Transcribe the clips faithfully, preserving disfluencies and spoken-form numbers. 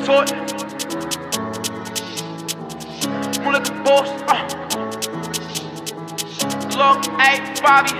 taught. Move like a boss, uh. Look, ayy, Bobby.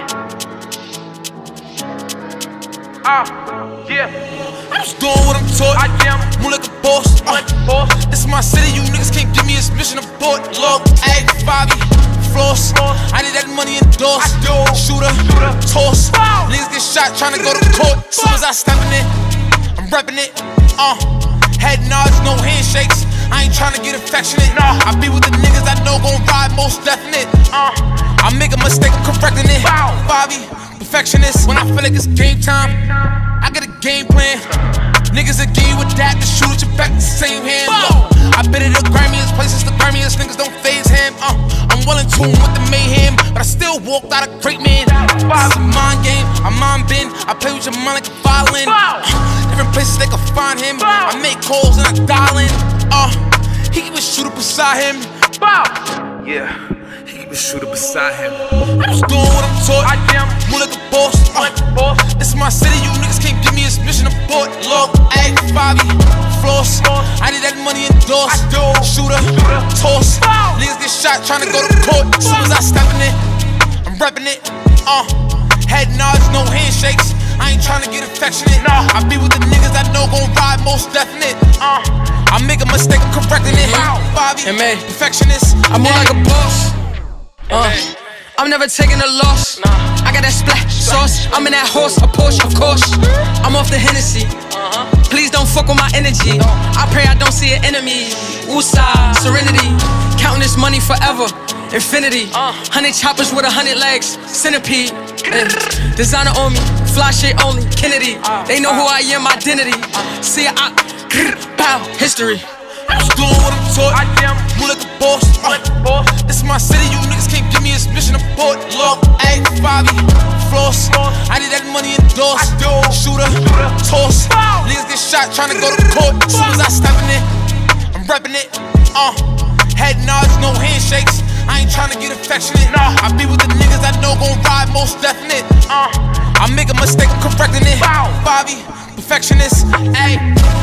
Uh, yeah. I'm just doing what I'm taught. I am. Move like a boss, uh. Like a boss. This is my city, you niggas can't give me a mission of port. Look, ayy, Bobby. Floss. I need that money endorsed. I do. Shooter, Shooter. toss. Wow. Niggas get shot trying to go to court. Soon as I step in it, I'm reppin' it. Uh, head nods, no handshakes. I ain't tryna get affectionate. Nah. I be with the niggas I know gon' ride most definite. Uh, I make a mistake, I'm correcting it. Wow. Bobby, perfectionist. When I feel like it's game time, I got a game plan. Niggas a game with that, the shoot at your back, the same hand. Look, I been at the grimiest places, the grimiest niggas don't faze him. Uh, I'm well in tune with the mayhem, but I still walked out a great man. This is a mind game, I mind bend. I play with your mind like a violin. Uh, different places they can find him. I make calls and I dial in. Uh, he keep a shooter beside him. Bow. Yeah, he keep a shooter beside him. I'm just doing what I'm taught. I am. Move like a boss. Uh, Like a boss. this is my city, you niggas can't give me a mission of port. Look, ayy, Bobby, floss. I need that money endorsed. I do. Shooter, Shooter. toss. Wow. Niggas get shot trying to go to court. Soon as I step in it, I'm reppin' it. Uh, head nods, no handshakes. I ain't tryna get affectionate. Nah. I be with the niggas I know gon' ride most definite. Uh, I make a mistake, I'm correcting it. Wow. Bobby, M A. perfectionist. I move like a boss. Uh, Hey. I'm never taking a loss. Nah. I got that splash sauce. I'm in that horse, a Porsche, of course. I'm off the Hennessy. uh-huh. Please don't fuck with my energy. I pray I don't see an enemy. Woosah, serenity. Counting this money forever. Infinity. Uh. Hundred choppers with a hundred legs. Centipede. And designer on me. Fly shit only. Kennedy. Uh, They know uh. who I am, identity. See I. Bow. History. I'm just doing what I'm taught. I am. Move like a boss. Uh, Like a boss. this is my city, you niggas can't give me a mission of port. Look, ayy, Bobby, floss. I need that money endorsed. I do. Shooter, Shooter. toss. Wow. Niggas get shot trying to go to court. Soon as I step in it, I'm reppin' it. Uh, head nods, no handshakes. I ain't tryna get affectionate. Nah. I be with the niggas I know gon' ride most definite. Uh, I make a mistake, I'm correcting it. Wow. Bobby, perfectionist. Ayy.